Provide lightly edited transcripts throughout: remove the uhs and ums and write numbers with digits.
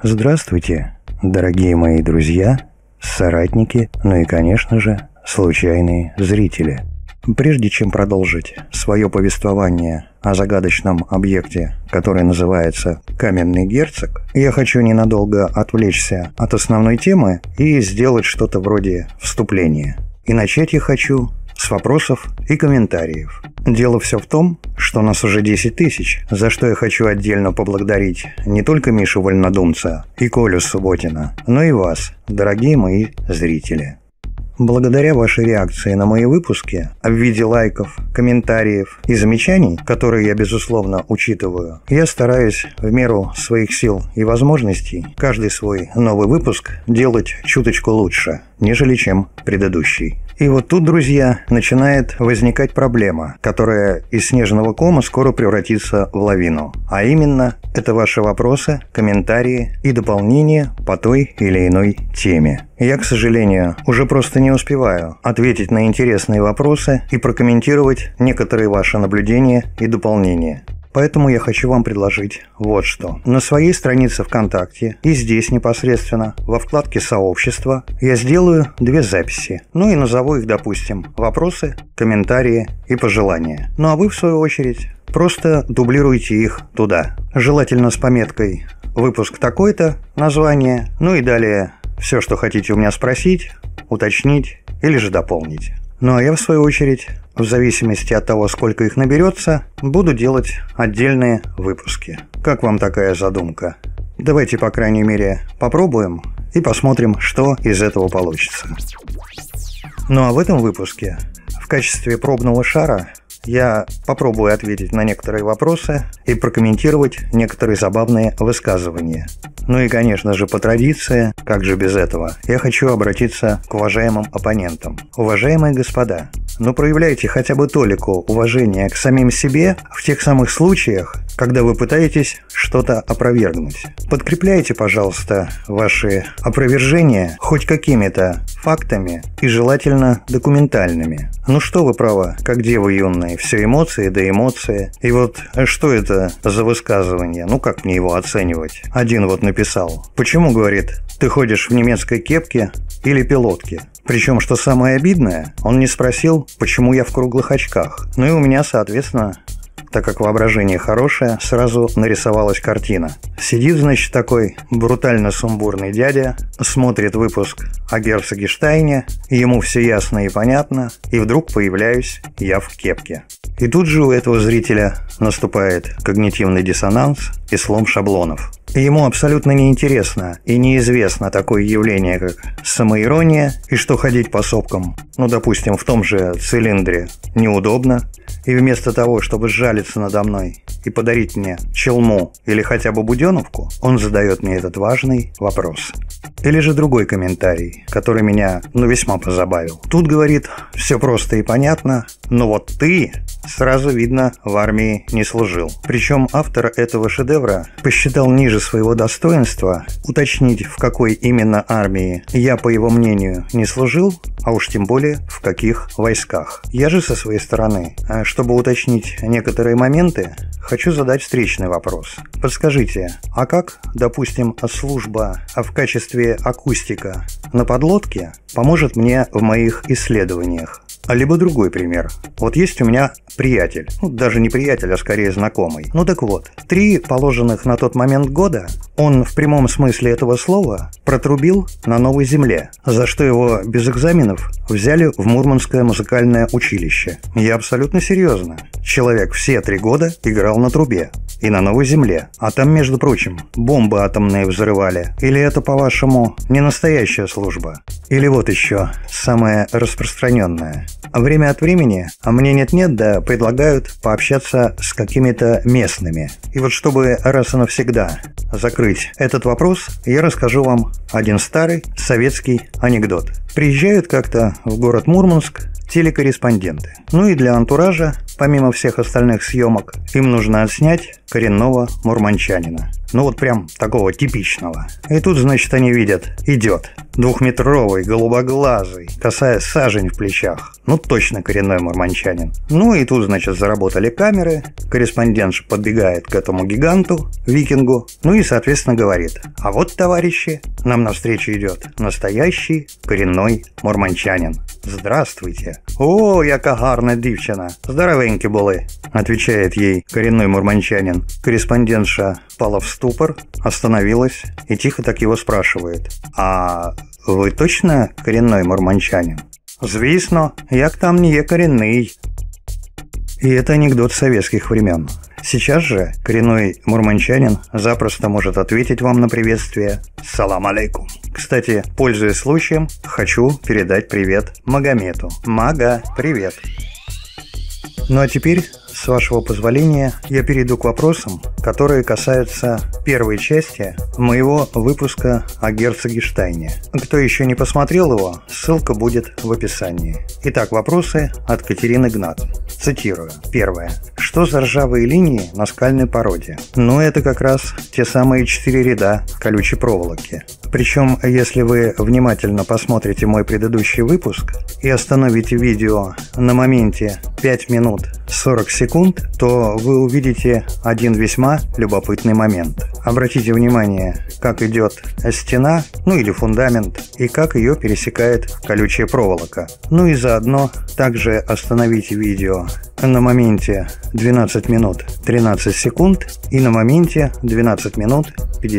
Здравствуйте, дорогие мои друзья, соратники, ну и, конечно же, случайные зрители. Прежде чем продолжить свое повествование о загадочном объекте, который называется «Каменный герцог», я хочу ненадолго отвлечься от основной темы и сделать что-то вроде вступления. И начать я хочу с вопросов и комментариев. Дело все в том, что нас уже 10 тысяч, за что я хочу отдельно поблагодарить не только Мишу Вольнодумца и Колю Субботина, но и вас, дорогие мои зрители. Благодаря вашей реакции на мои выпуски в виде лайков, комментариев и замечаний, которые я, безусловно, учитываю, я стараюсь в меру своих сил и возможностей каждый свой новый выпуск делать чуточку лучше, нежели чем предыдущий. И вот тут, друзья, начинает возникать проблема, которая из снежного кома скоро превратится в лавину. А именно, это ваши вопросы, комментарии и дополнения по той или иной теме. Я, к сожалению, уже просто не успеваю ответить на интересные вопросы и прокомментировать некоторые ваши наблюдения и дополнения. Поэтому я хочу вам предложить вот что. На своей странице ВКонтакте и здесь непосредственно, во вкладке «Сообщество», я сделаю 2 записи. Ну и назову их, допустим, «Вопросы», «Комментарии» и «Пожелания». Ну а вы, в свою очередь, просто дублируйте их туда. Желательно с пометкой «Выпуск такой-то», название, ну и далее все, что хотите у меня спросить, уточнить или же дополнить. Ну а я, в свою очередь, в зависимости от того, сколько их наберется, буду делать отдельные выпуски. Как вам такая задумка? Давайте, по крайней мере, попробуем и посмотрим, что из этого получится. Ну а в этом выпуске, в качестве пробного шара, я попробую ответить на некоторые вопросы и прокомментировать некоторые забавные высказывания. Ну и, конечно же, по традиции, как же без этого, я хочу обратиться к уважаемым оппонентам. Уважаемые господа, проявляйте хотя бы толику уважения к самим себе в тех самых случаях, когда вы пытаетесь что-то опровергнуть. Подкрепляйте, пожалуйста, ваши опровержения хоть какими-то фактами и желательно документальными. Ну что вы, право, как девы юные, все эмоции да эмоции. И вот что это за высказывание? Как мне его оценивать? Один вот написал. Почему, говорит, ты ходишь в немецкой кепке или пилотке? Причем, что самое обидное, он не спросил, почему я в круглых очках. Ну и у меня, соответственно, так как воображение хорошее, сразу нарисовалась картина. Сидит, значит, такой брутально сумбурный дядя, смотрит выпуск о герцоге Штайне, ему все ясно и понятно, и вдруг появляюсь я в кепке. И тут же у этого зрителя наступает когнитивный диссонанс и слом шаблонов. Ему абсолютно неинтересно и неизвестно такое явление, как самоирония, и что ходить по сопкам, допустим, в том же цилиндре, неудобно. И вместо того, чтобы сжалиться надо мной и подарить мне челму или хотя бы буденовку, он задает мне этот важный вопрос. Или же другой комментарий, который меня, весьма позабавил. Тут, говорит, все просто и понятно, но вот ты, сразу видно, в армии не служил. Причем автор этого шедевра посчитал ниже своего достоинства уточнить, в какой именно армии я, по его мнению, не служил, а уж тем более в каких войсках. Я же со своей стороны, чтобы уточнить некоторые моменты, хочу задать встречный вопрос. Подскажите, а как, допустим, служба в качестве акустика на подлодке поможет мне в моих исследованиях? Либо другой пример. Вот есть у меня приятель, даже не приятель, а скорее знакомый. Так вот, 3 положенных на тот момент года он в прямом смысле этого слова протрубил на новой земле, за что его без экзаменов взяли в Мурманское музыкальное училище. Я абсолютно серьезно. Человек все 3 года играл на трубе и на новой земле. А там, между прочим, бомбы атомные взрывали. Или это, по-вашему, не настоящая служба? Или вот еще самое распространенное. Время от времени мне нет-нет, да предлагают пообщаться с какими-то местными. И вот чтобы раз и навсегда закрыть этот вопрос, я расскажу вам один старый советский анекдот. Приезжают как-то в город Мурманск телекорреспонденты. И для антуража, помимо всех остальных съемок, им нужно отснять коренного мурманчанина. Ну вот прям такого типичного. И тут, значит, они видят, идет двухметровый, голубоглазый, косая сажень в плечах. Ну, точно коренной мурманчанин. Ну и тут, значит, заработали камеры. Корреспондентша подбегает к этому гиганту, викингу. Ну и, соответственно, говорит: а вот, товарищи, нам навстречу идет настоящий коренной мурманчанин. Здравствуйте. О, яка гарна дівчина. Здоровенькі були, отвечает ей коренной мурманчанин. Корреспондентша впала в ступор, остановилась и тихо так его спрашивает: а вы точно коренной мурманчанин? Звісно, як там не є коренный. И это анекдот советских времен. Сейчас же коренной мурманчанин запросто может ответить вам на приветствие: «Салам алейкум». Кстати, пользуясь случаем, хочу передать привет Магомету. Мага, привет. Ну а теперь, с вашего позволения, я перейду к вопросам, которые касаются первой части моего выпуска о герцоге Штайне. Кто еще не посмотрел его, ссылка будет в описании. Итак, вопросы от Катерины Гнат. Цитирую. Первое. Что за ржавые линии на скальной породе? Ну, это как раз те самые 4 ряда колючей проволоки. Причем, если вы внимательно посмотрите мой предыдущий выпуск и остановите видео на моменте 5 минут 40 секунд, то вы увидите один весьма любопытный момент. Обратите внимание, как идет стена, ну или фундамент, и как ее пересекает колючая проволока. Ну и заодно также остановите видео на моменте 12 минут 13 секунд и на моменте 12 минут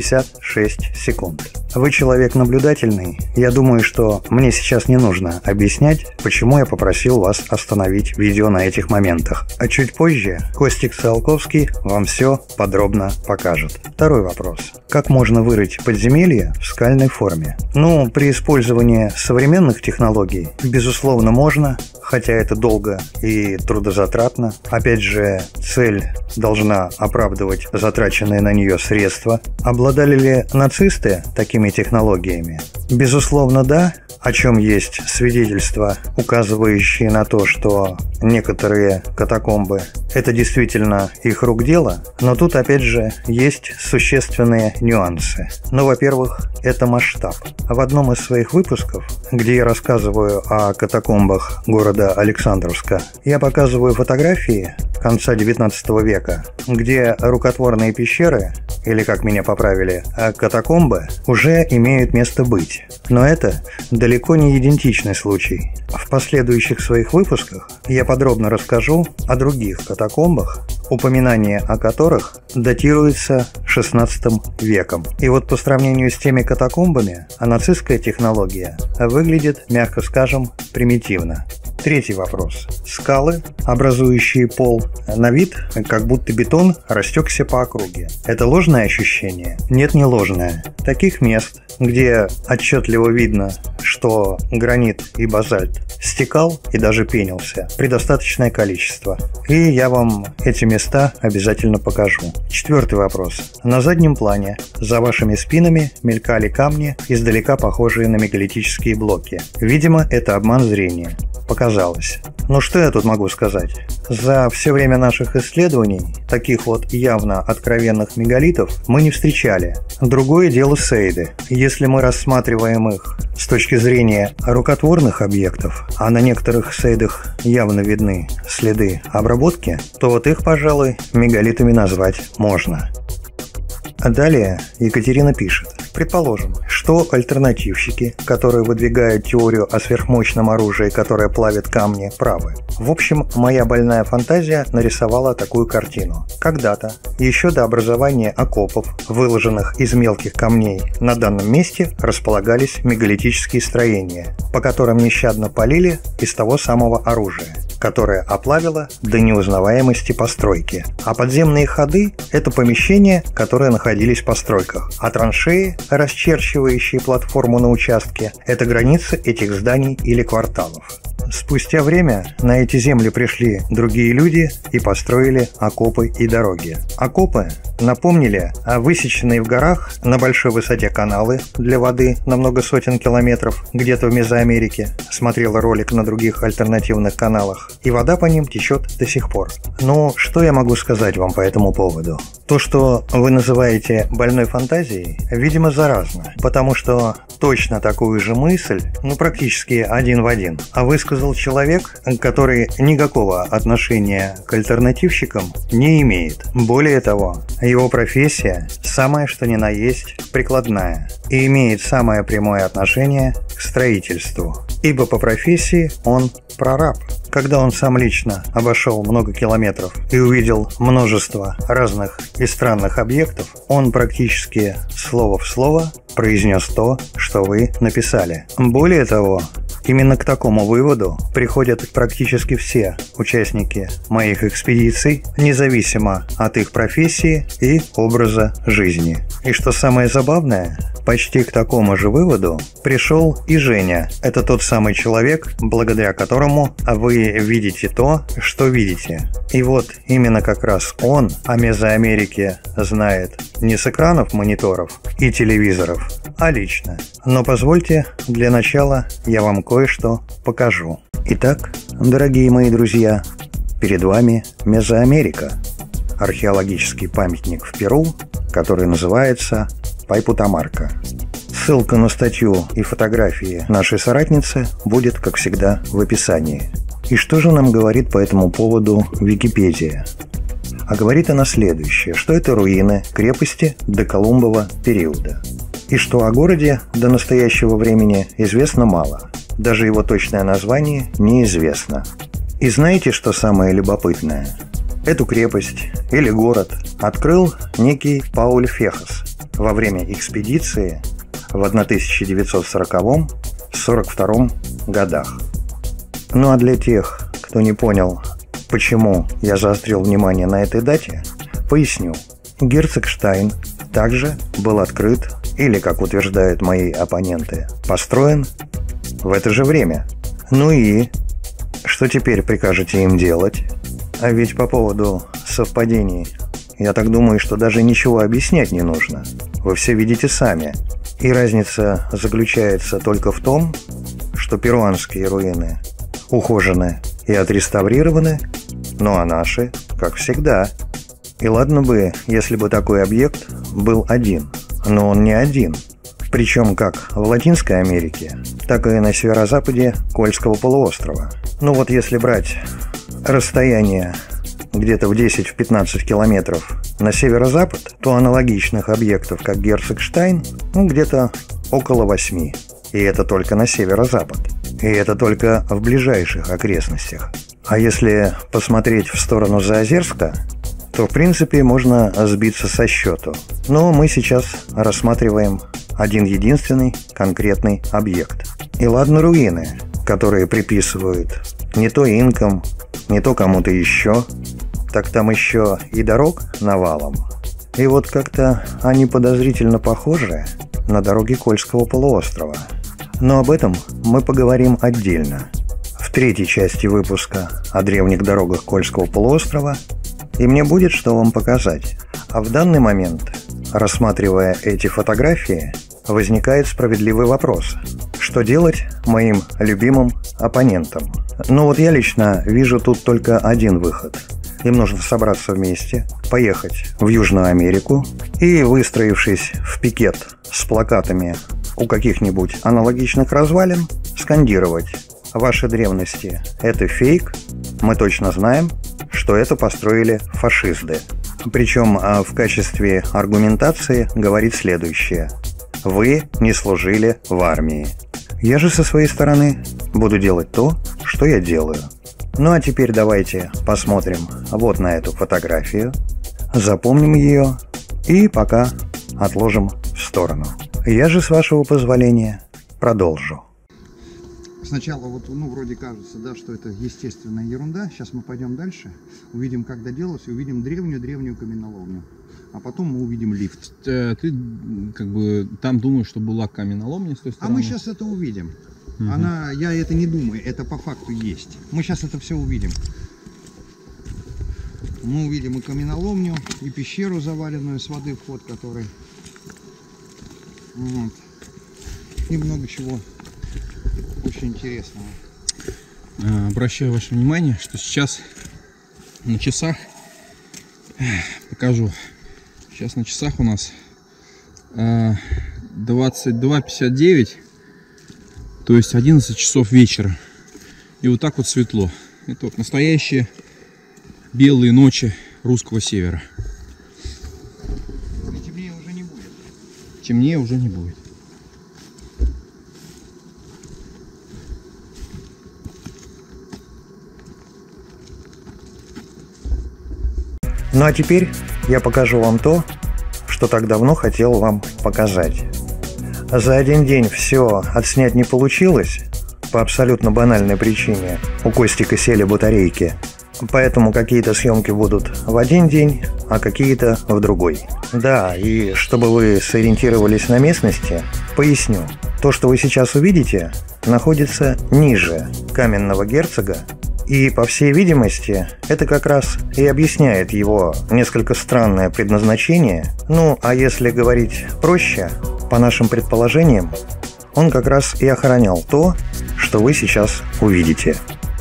56 секунд. Вы человек наблюдательный. Я думаю, что мне сейчас не нужно объяснять, почему я попросил вас остановить видео на этих моментах. А чуть позже Костик Циолковский вам все подробно покажет. Второй вопрос. Как можно вырыть подземелье в скальной форме? Ну, при использовании современных технологий, безусловно, можно, хотя это долго и трудозатратно. Опять же, цель должна оправдывать затраченные на нее средства. Обладали ли нацисты такими технологиями? Безусловно, да. О чем есть свидетельства, указывающие на то, что некоторые катакомбы – это действительно их рук дело, но тут, опять же, есть существенные нюансы. Ну, во-первых, это масштаб. В одном из своих выпусков, где я рассказываю о катакомбах города Александровска, я показываю фотографии конца XIX века, где рукотворные пещеры, или, как меня поправили, катакомбы, уже имеют место быть. Но это далеко не идентичный случай. В последующих своих выпусках я подробно расскажу о других катакомбах, упоминание о которых датируется XVI веком. И вот по сравнению с теми катакомбами, нацистская технология выглядит, мягко скажем, примитивно. Третий вопрос. Скалы, образующие пол, на вид, как будто бетон растекся по округе. Это ложное ощущение? Нет, не ложное. Таких мест, где отчетливо видно, что гранит и базальт стекал и даже пенился, предостаточное количество. И я вам эти места обязательно покажу. Четвертый вопрос. На заднем плане, за вашими спинами, мелькали камни, издалека похожие на мегалитические блоки. Видимо, это обман зрения. Показалось. Ну что я тут могу сказать? За все время наших исследований таких вот явно откровенных мегалитов мы не встречали. Другое дело сейды. Если мы рассматриваем их с точки зрения рукотворных объектов, а на некоторых сейдах явно видны следы обработки, то вот их, пожалуй, мегалитами назвать можно. А далее Екатерина пишет. Предположим, что альтернативщики, которые выдвигают теорию о сверхмощном оружии, которое плавит камни, правы. В общем, моя больная фантазия нарисовала такую картину. Когда-то, еще до образования окопов, выложенных из мелких камней, на данном месте располагались мегалитические строения, по которым нещадно палили из того самого оружия, которое оплавило до неузнаваемости постройки. А подземные ходы – это помещения, которые находились в постройках, а траншеи, расчерчивающие обеспечивающие платформу на участке, это границы этих зданий или кварталов. Спустя время на эти земли пришли другие люди и построили окопы и дороги. Окопы напомнили высеченные в горах на большой высоте каналы для воды на много сотен километров, где-то в Мезоамерике. Смотрела ролик на других альтернативных каналах. И вода по ним течет до сих пор. Ну, что я могу сказать вам по этому поводу? То, что вы называете больной фантазией, видимо, заразно. Потому что точно такую же мысль, практически один в один, высказал человек, который никакого отношения к альтернативщикам не имеет. Более того, его профессия самая что ни на есть прикладная и имеет самое прямое отношение к строительству, ибо по профессии он прораб. Когда он сам лично обошел много километров и увидел множество разных и странных объектов, он практически слово в слово произнес то, что вы написали. Более того, именно к такому выводу приходят практически все участники моих экспедиций, независимо от их профессии и образа жизни. И что самое забавное, почти к такому же выводу пришел и Женя. Это тот самый человек, благодаря которому вы видите то, что видите. И вот именно как раз он о Мезоамерике знает не с экранов мониторов и телевизоров, а лично. Но позвольте, для начала я вам кое-что покажу. Итак, дорогие мои друзья, перед вами Мезоамерика. Археологический памятник в Перу, который называется Пайпутамарка. Ссылка на статью и фотографии нашей соратницы будет, как всегда, в описании. И что же нам говорит по этому поводу Википедия? А говорит она следующее, что это руины крепости доколумбова периода. И что о городе до настоящего времени известно мало. Даже его точное название неизвестно. И знаете, что самое любопытное? Эту крепость или город открыл некий Пауль Фехас во время экспедиции в 1940-42 годах. Ну а для тех, кто не понял, почему я заострил внимание на этой дате, поясню. Герцог Штайн также был открыт, или, как утверждают мои оппоненты, построен в это же время. Ну и что теперь прикажете им делать? А ведь по поводу совпадений, я так думаю, что даже ничего объяснять не нужно. Вы все видите сами. И разница заключается только в том, что перуанские руины ухожены и отреставрированы, ну а наши, как всегда. И ладно бы, если бы такой объект был один, но он не один. Причем как в Латинской Америке, так и на северо-западе Кольского полуострова. Ну вот если брать расстояние где-то в 10-15 километров на северо-запад, то аналогичных объектов, как Герцог Штайн, где-то около 8. И это только на северо-запад. И это только в ближайших окрестностях. А если посмотреть в сторону Заозерска, то в принципе можно сбиться со счету. Но мы сейчас рассматриваем один единственный конкретный объект. И ладно руины, которые приписывают не то инкам, не то кому-то еще, так там еще и дорог навалом. И вот как-то они подозрительно похожи на дороги Кольского полуострова. Но об этом мы поговорим отдельно, в третьей части выпуска о древних дорогах Кольского полуострова, и мне будет что вам показать. А в данный момент, рассматривая эти фотографии, возникает справедливый вопрос. Что делать моим любимым оппонентам? Ну вот я лично вижу тут только один выход. Им нужно собраться вместе, поехать в Южную Америку и, выстроившись в пикет с плакатами у каких-нибудь аналогичных развалин, скандировать: «Ваши древности – это фейк, мы точно знаем, что это построили фашисты». Причем в качестве аргументации говорит следующее: «Вы не служили в армии». Я же со своей стороны буду делать то, что я делаю. Ну а теперь давайте посмотрим вот на эту фотографию, запомним ее и пока отложим в сторону. Я же, с вашего позволения, продолжу. Сначала вот, вроде кажется, да, что это естественная ерунда. Сейчас мы пойдем дальше, увидим, как доделалось, и увидим древнюю каменоломню. а потом мы увидим лифт. Ты как бы там думаешь, что была каменоломня с той А стороны? мы сейчас это увидим. Я это не думаю, это по факту есть. Мы сейчас это все увидим. Мы увидим и каменоломню, и пещеру, заваленную с воды, вход который. Вот. И много чего очень интересного. Обращаю ваше внимание, что сейчас на часах, покажу, сейчас на часах у нас 22:59, то есть 11 часов вечера. И вот так вот светло. Это вот настоящие белые ночи русского севера. И темнее уже не будет. Темнее уже не будет. Ну а теперь я покажу вам то, что так давно хотел вам показать. За один день все отснять не получилось, по абсолютно банальной причине. У Костика сели батарейки. Поэтому какие-то съемки будут в один день, а какие-то в другой. Да, и чтобы вы сориентировались на местности, поясню. То, что вы сейчас увидите, находится ниже Каменного Герцога. И, по всей видимости, это как раз и объясняет его несколько странное предназначение. Ну, а если говорить проще, по нашим предположениям, он как раз и охранял то, что вы сейчас увидите.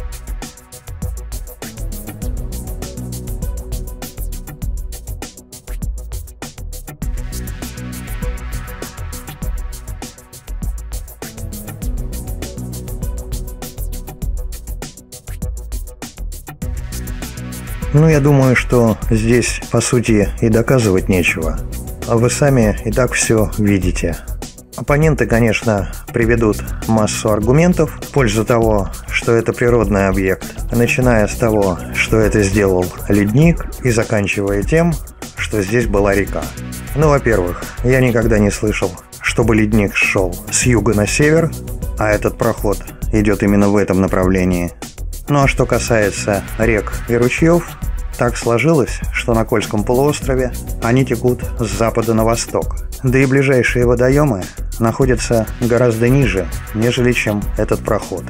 Ну, я думаю, что здесь, по сути, и доказывать нечего. А вы сами и так все видите. Оппоненты, конечно, приведут массу аргументов в пользу того, что это природный объект, начиная с того, что это сделал ледник, и заканчивая тем, что здесь была река. Ну, во-первых, я никогда не слышал, чтобы ледник шел с юга на север, а этот проход идет именно в этом направлении. Ну а что касается рек и ручьев, так сложилось, что на Кольском полуострове они текут с запада на восток. Да и ближайшие водоемы находятся гораздо ниже, нежели чем этот проход.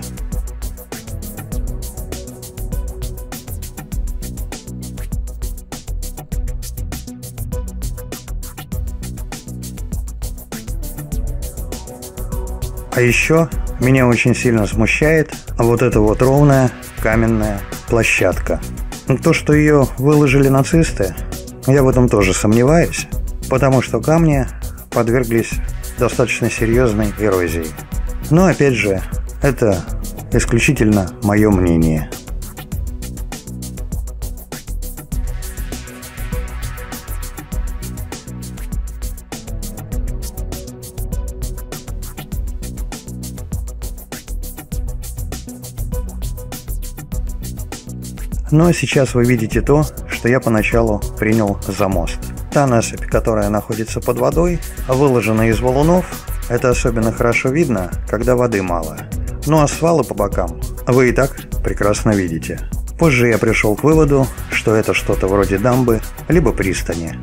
А еще меня очень сильно смущает вот эта вот ровная каменная площадка. То, что ее выложили нацисты, я в этом тоже сомневаюсь, потому что камни подверглись достаточно серьезной эрозии. Но опять же, это исключительно мое мнение. Ну а сейчас вы видите то, что я поначалу принял за мост. Та насыпь, которая находится под водой, выложена из валунов. Это особенно хорошо видно, когда воды мало. Ну а свалы по бокам вы и так прекрасно видите. Позже я пришел к выводу, что это что-то вроде дамбы, либо пристани.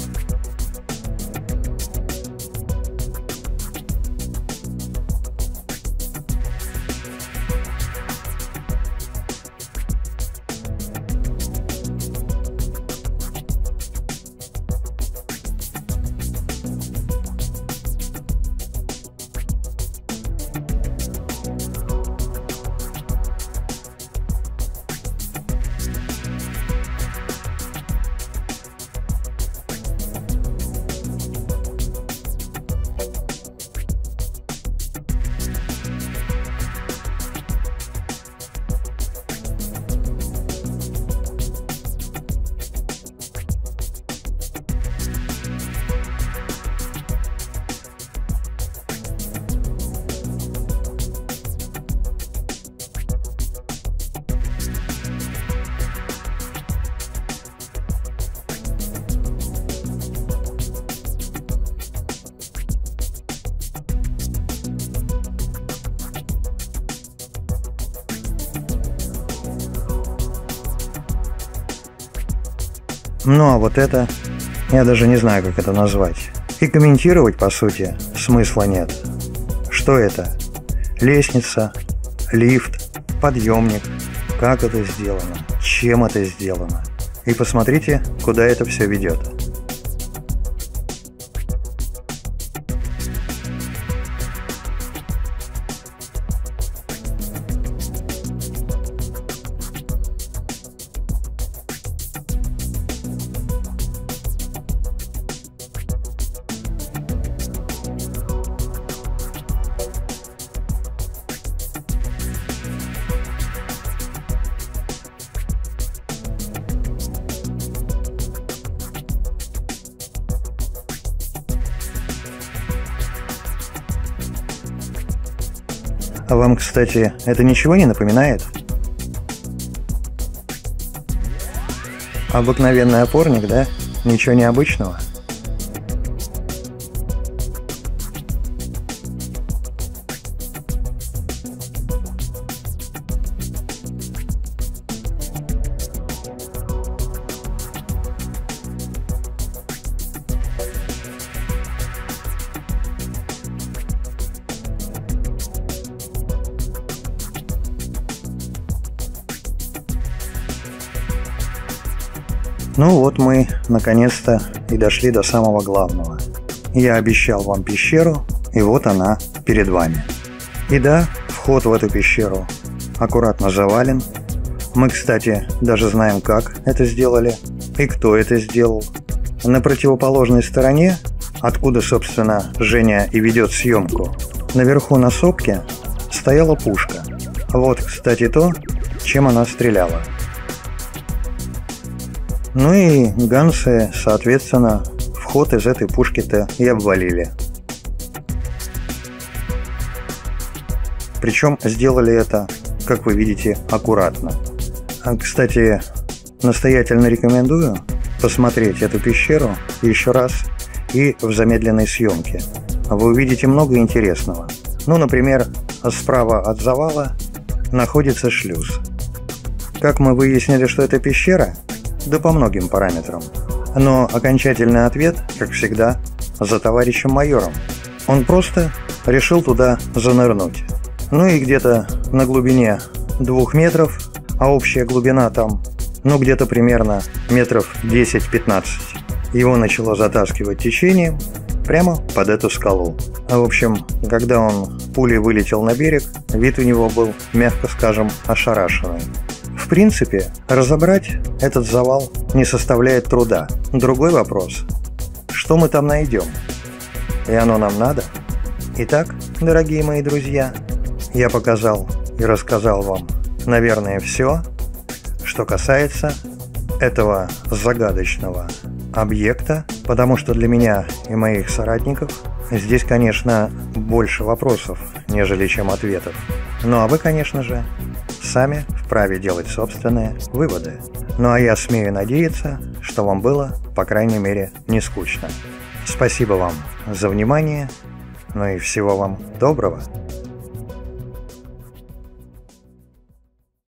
Ну а вот это Я даже не знаю, как это назвать. И комментировать, по сути, смысла нет. Что это? Лестница, лифт, подъемник. Как это сделано? Чем это сделано? И посмотрите, куда это все ведет. А вам, кстати, это ничего не напоминает? Обыкновенный опорник, да? Ничего необычного? Ну вот мы, наконец-то, и дошли до самого главного. Я обещал вам пещеру, и вот она перед вами. И да, вход в эту пещеру аккуратно завален. Мы, кстати, даже знаем, как это сделали и кто это сделал. На противоположной стороне, откуда, собственно, Женя и ведет съемку, наверху на сопке стояла пушка. Вот, кстати, то, чем она стреляла. Ну и ганцы, соответственно, вход из этой пушки-то и обвалили. Причем сделали это, как вы видите, аккуратно. Кстати, настоятельно рекомендую посмотреть эту пещеру еще раз и в замедленной съемке. Вы увидите много интересного. Ну, например, справа от завала находится шлюз. Как мы выяснили, что это пещера? Да по многим параметрам. Но окончательный ответ, как всегда, за товарищем майором. Он просто решил туда занырнуть. Ну и где-то на глубине 2 метров, а общая глубина там, ну где-то примерно метров 10-15, его начало затаскивать течением прямо под эту скалу. В общем, когда он пулей вылетел на берег, вид у него был, мягко скажем, ошарашенный. В принципе, разобрать этот завал не составляет труда. Другой вопрос: что мы там найдем? И оно нам надо? Итак, дорогие мои друзья, я показал и рассказал вам, наверное, все, что касается этого загадочного объекта, потому что для меня и моих соратников здесь, конечно, больше вопросов, нежели чем ответов. Ну а вы, конечно же, сами вправе делать собственные выводы. Ну а я смею надеяться, что вам было, по крайней мере, не скучно. Спасибо вам за внимание, ну и всего вам доброго.